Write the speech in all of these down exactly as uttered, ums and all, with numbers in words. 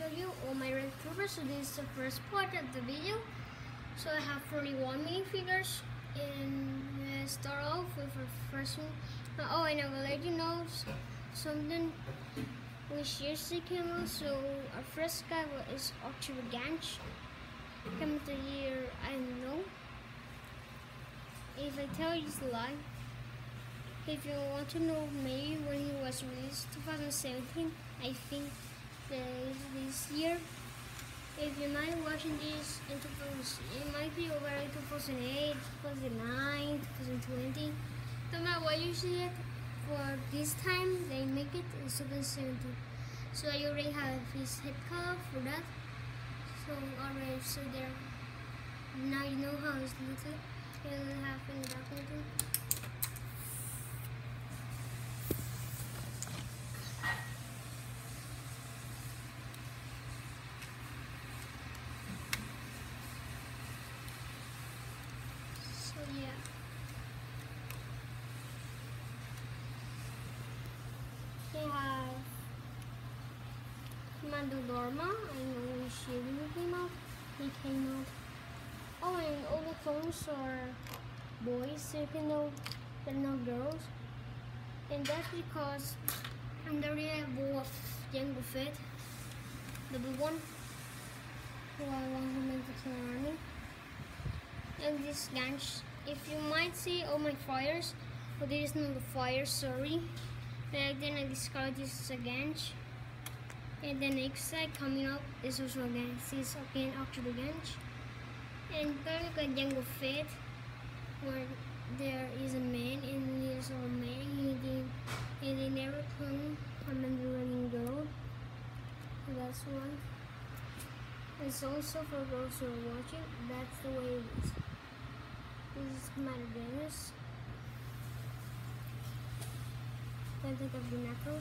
show you all my red troopers. So this is the first part of the video. So I have forty-one minifigures, and we start off with our first one. Uh, oh, and I will let you know something which yesterday came out. So our first guy is October Ganch. Come the year, I don't know. If I tell you it's a lie. If you want to know maybe when he was released, twenty seventeen, I think that is this year. If you might watching this in two thousand, it might be over in two thousand eight, two thousand nine, two thousand twenty. No matter what you see it, for this time they make it in two thousand seventeen. So I already have his head color for that. So already, so there. Now you know how it's looks like. It'll have in the document. So yeah. They have Commando Dorma. I know which year he came out. He came out. Oh, and all the clones are boys, even though they're not girls. And that's because I'm the real boy of Jango Fett, the blue one, who I want to make the army. And this Ganch, if you might see all my fires, but there is no fire, sorry. But then I discard this as a Ganch. And the next side coming up is also a Ganch. This is again October Ganch. And kind of like Jango Fett, where there is a man and he is a man, and they, and they never clone a Mandalorian girl. So that's one. It's also for those who are watching, that's the way it is. This is Commander Davis. Then think of the Necros.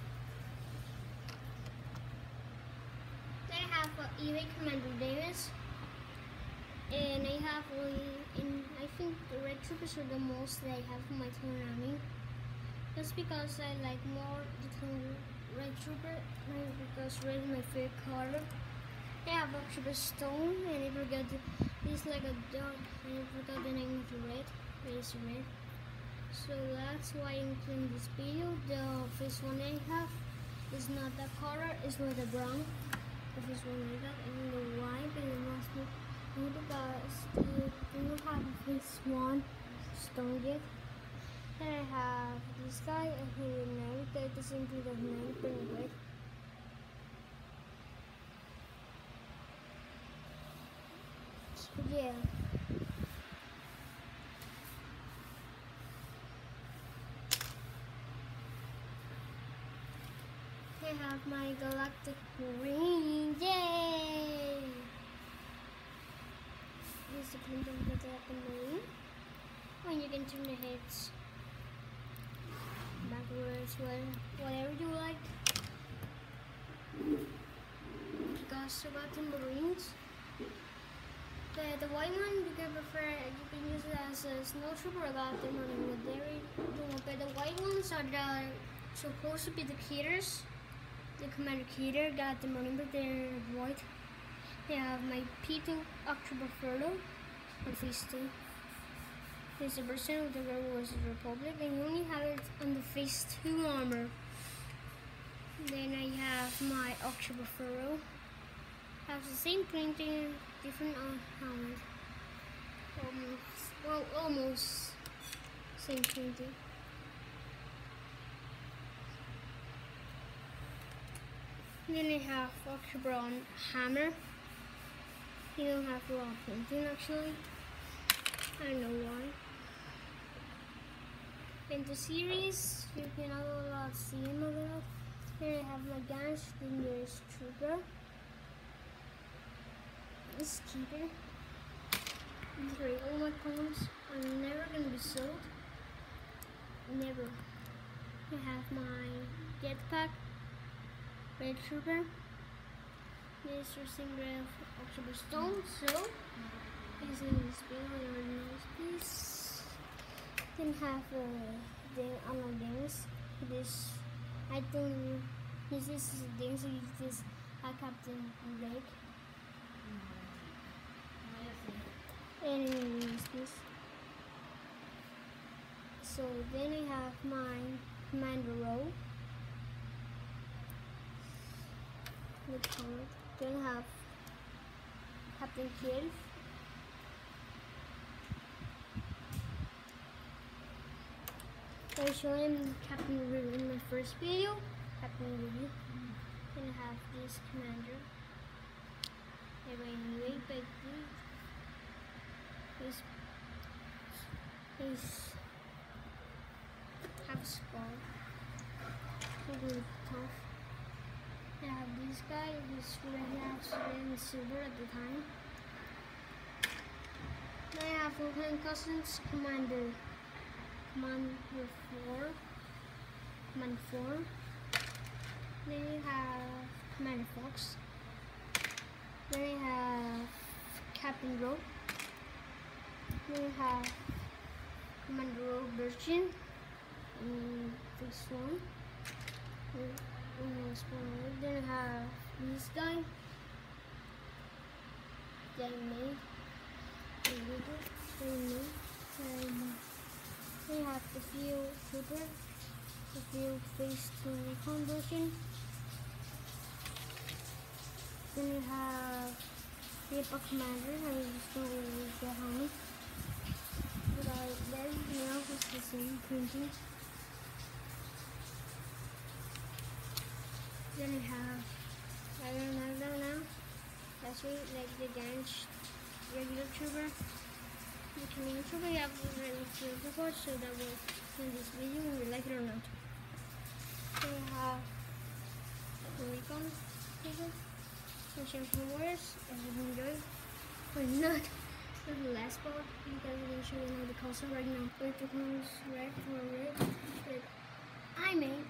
Then I have uh, Ewing Commander Davis. And I have only, in I think the red troopers are the most that I have in my clone army. Just because I like more the clone red trooper, because red is my favorite color. I have October Stone, and I forgot the, he's like a dog, and I forgot the name of the red. It is red. So that's why I'm playing this video. The first one I have is not the color, it's not the brown. The first one I got, and the white, and it must be. Because they don't have this one stone yet. Then I have this guy and he will never get the same thing of nine pretty good. So yeah. I have my Galactic Marine, yay! This is the Kingdom of the Marine. When you can turn the heads backwards, whatever you like. Because about the Marines, the the white one you can prefer, you can use it as a snowtrooper or got them running with dairy. But the white ones are the supposed to be the Keeters. The Commander Keeter got them running, but they're white. They have my P two October Furlough on phase two. There's a percent of the Rebel versus Republic, and you only have it on the phase two armor. Then I have my October Furlough. Has the same printing, different on helmet. Almost, well, almost same printing. Then I have October on Hammer. You don't have a lot of printing actually. I don't know why. In the series, you can have a lot of C M of that. Here I have my Ganch, then there's Trooper. This Keeper. These are all my clones. are never gonna be sold. Never. I have my jetpack, Red Trooper. This is single October Stone, so is in this video, I already know this. Then have a uh, thing on my games. This I don't this is a thing, so this uh, Captain Blake. And use this. So then I have my Commander Row. Then I have Captain Kidd. I showed him Captain Ruby in my first video. Captain Ruby. Then I have this commander. Anyway, but this is have skull. Really tough. I have this guy who's really absolutely silver at the time. Then I have Lieutenant Cousins Commander. Commander four. Commander four. Then you have Commander Fox. Then I have Captain Rogue. Then you have Commander Rogue Virgin. And this one. Then I have this guy. Then me. Then me. Then we have the field trooper. The field phase two recon version. Then we have the Apex Commander. I just don't use the helmet. But I then now it's the same printing. Then we have I don't know, I don't know. That's right, like the Danish regular trooper. The Canadian trooper you have already seen before, so that will in this video whether you like it or not. Then we have the recon trooper. Champion Warriors, as you enjoy, or not, for the last part, because I'm going to show you now the costume right now. With the clothes red for red that I made.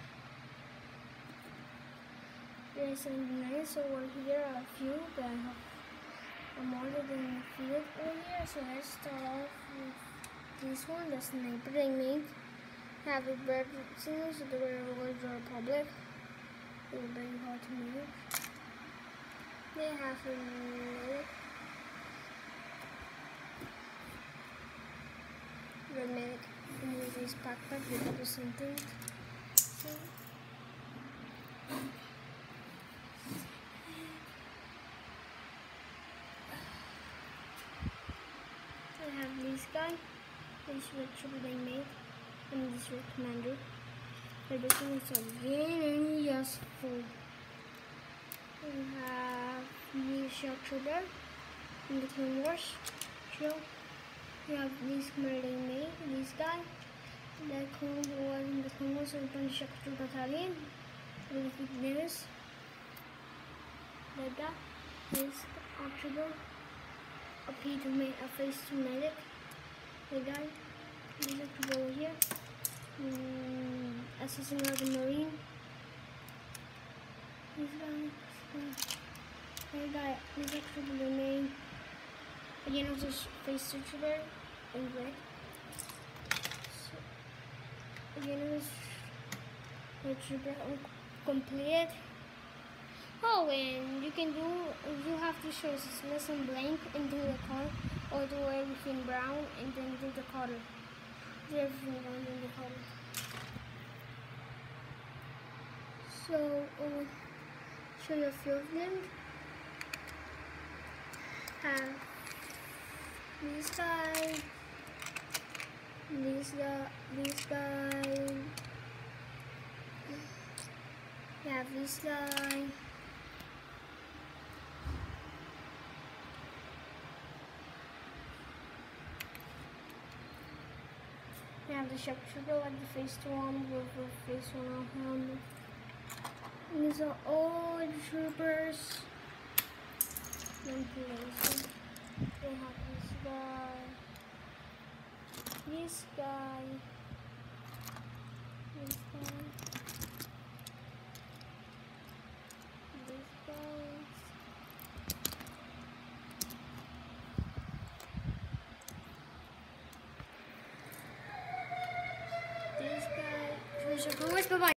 There's some nice over here, a few, but I have a more than a field over here. So let's start off with this one, the sniper I made. Have a bird signal, so the Warriors are public. It will be very hard to make. They have a medic, the medic in this backpack with the something. So, I have this guy, this red trooper they made, and this red commander. But this one is again useful. We have the Shock Trooper in the Clone Wars show. We have this commander they made, this guy. The Clone Wars in the Clone Wars open Shock Trooper Battalion. With this. Like that. This Arc Trooper. A P to make a face to medic. The guy. This is Trooper over here. Mm, Assassin of the Marine. This guy. I got this extra blue name. Again, I'll just face switch there in red. So, again, it was red trooper complete. Oh, and you can do, you have to show this and blank and do the color, or do everything brown and then do the color. Do everything brown and do the color. So, uh, show you a few of them. Have this guy, this guy, this guy. We have this guy. We have the Shock Trooper like the face to one with the face one on him. These are all the troopers. Then place. They have this guy, this guy, this guy.